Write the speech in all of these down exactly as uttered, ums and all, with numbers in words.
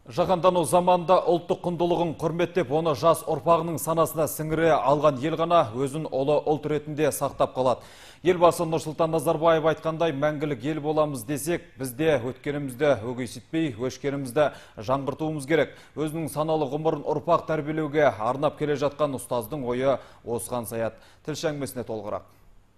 Жаһандану заманында ұлттық құндылығын құрметтеп, оны жас ұрпағының санасына сіңіре алған ел ғана өзін ұлы ұлт ретінде сақтап қалады. Елбасы Нұрсұлтан Назарбаев айтқандай, мәңгілік ел боламыз десек, бізде өткенімізді өгейсітпей, өшкенімізді жаңғыртуымыз керек. Өзінің саналы ғұмырын ұрпақ тәрбиелеуге арнап келе жатқан ұстаздың ойы осыған саят. Тілші әңгімесіне толығырақ.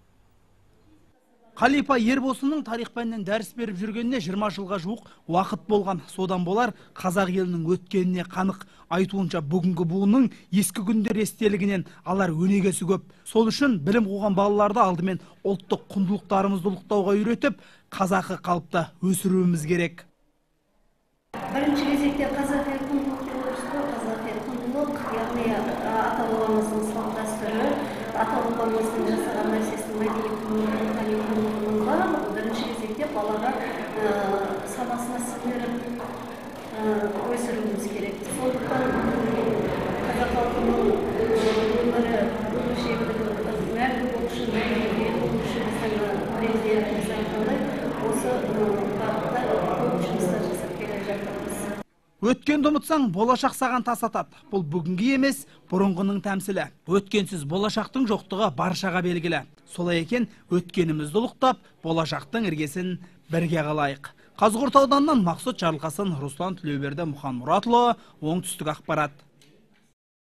Қалипа Ербосынның тарих пәнінен дәріс беріп жүргеніне жиырма жылға жуық уақыт болған. Содан болар қазақ елінің өткеніне қанық. Айтуынша бүгінгі буынның ескі күндер естелігінен алар өнегесі көп. Сол үшін білім қуған балаларды алдымен ұлттық құндылықтарымызды ұлықтауға үйретіп, қазақы қалыпта өсіруіміз керек. Бірінші кезекте қазақи құндылық деп қазақи құндылық, яғни ата-бабамыздың салт дәстүрі, ата-бабамыздың жасаған нәрсесін мәдени құндылығына бірінші кезекте балаға санасына сіңіріп өсіруіміз керек. Сондықтан қазақ халқының өмірі мәңгі болу үшін, мәңгіге болу үшін біздің президентіміз айтқандай осы бағытта көп жұмыстар жасап келе жатырмыз. Өткенді ұмытсаң, болашақ саған тас атады. Бұл бүгінгі емес, бұрынғының тәмсілі. Өткенсіз болашақтың жоқтығы баршаға белгілі. Солай екен, өткенімізді ұлықтап, болашақтың іргесін бірге қалайық. Қазығұрт ауданынан Мақсұт Жарылқасын, Руслан Тілеуберді, Мұхан Мұратұлы, оңтүстік ақпарат.